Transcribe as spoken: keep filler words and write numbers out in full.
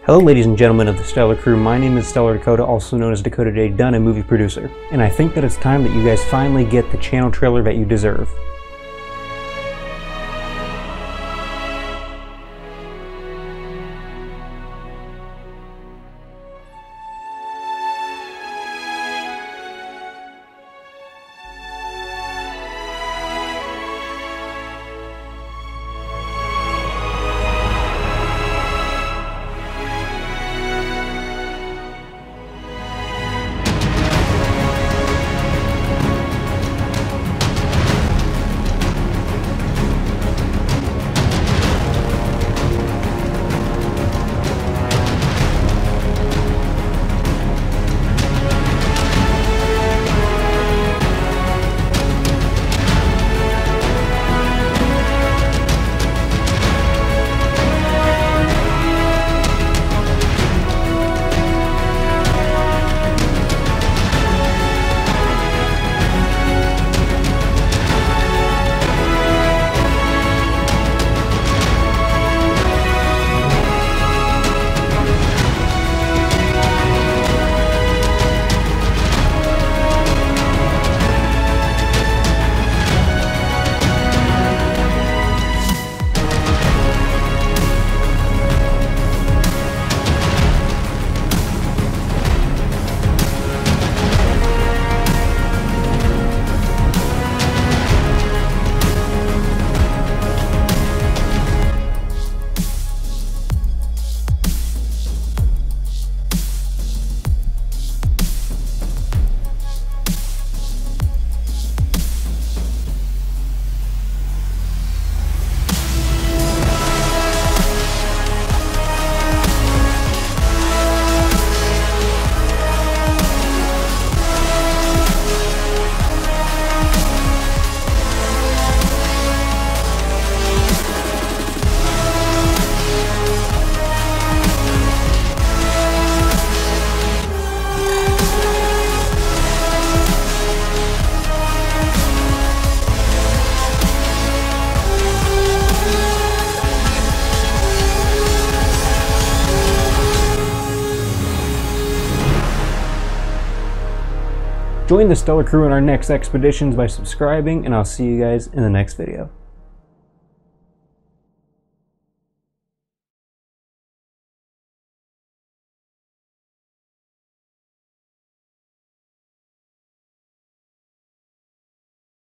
Hello ladies and gentlemen of the Stellar Crew, my name is Stellar Dakota, also known as Dakota J, Dunn, a movie producer. And I think that it's time that you guys finally get the channel trailer that you deserve. Join the Stellar Crew in our next expeditions by subscribing, and I'll see you guys in the next video.